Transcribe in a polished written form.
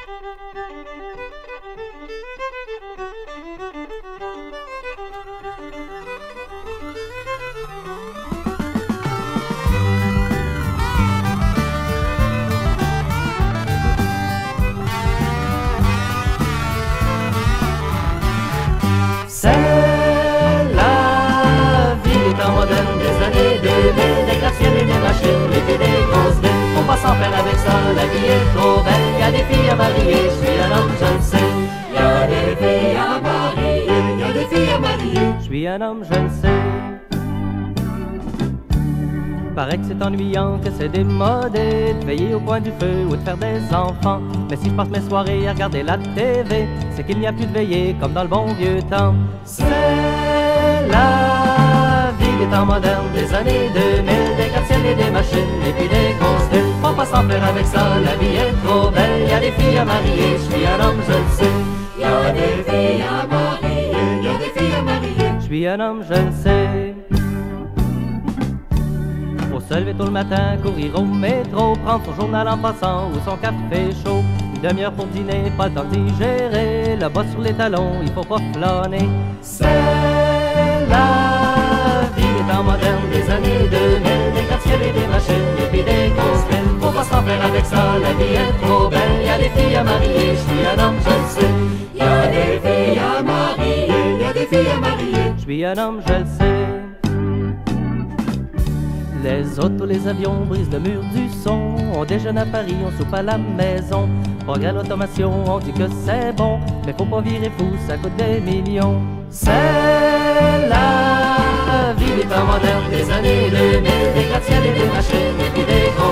C'est la vie des temps modernes des années 2000, des gratte-ciels et des machines, et puis des grosses villes. On passe en peine avec ça, la vie est trop belle. Y a des filles à marier, je suis un homme, je le sais. Y a des filles à marier, y a des filles à marier, je suis un homme, je le sais. Paraît que c'est ennuyant, que c'est démodé de veiller au coin du feu ou de faire des enfants. Mais si je passe mes soirées à regarder la TV, c'est qu'il n'y a plus de veillée comme dans le bon vieux temps. C'est la vie des temps modernes des années 2000, des gratte-ciels et des machines et puis des grosses villes. Faut pas s'en faire avec ça, la vie est trop belle. Y a des filles à marier, je suis un homme, je le sais. Y a des filles à marier, y a des filles à marier, je suis un homme, je le sais. Faut se lever tôt le matin, courir au métro, prendre son journal en passant ou son café chaud. Une demi-heure pour dîner, pas le temps de digérer, le bas sur les talons, il faut pas flâner. C'est la vie des temps modernes des années 2000, des gratte-ciels et des machines et puis des grosses villes. Faut pas s'en faire avec ça, la vie est trop belle. Y a des filles à marier, je suis un homme, je le sais. Y a des filles à marier, y a des filles à marier, je suis un homme, je le sais. Les autos, les avions brisent le mur du son. On déjeune à Paris, on soupe à la maison. Progrès l'automation, on dit que c'est bon, mais faut pas virer fou, ça coûte des millions. C'est la vie des temps modernes des années 2000, des gratte-ciels et des machines et puis des gros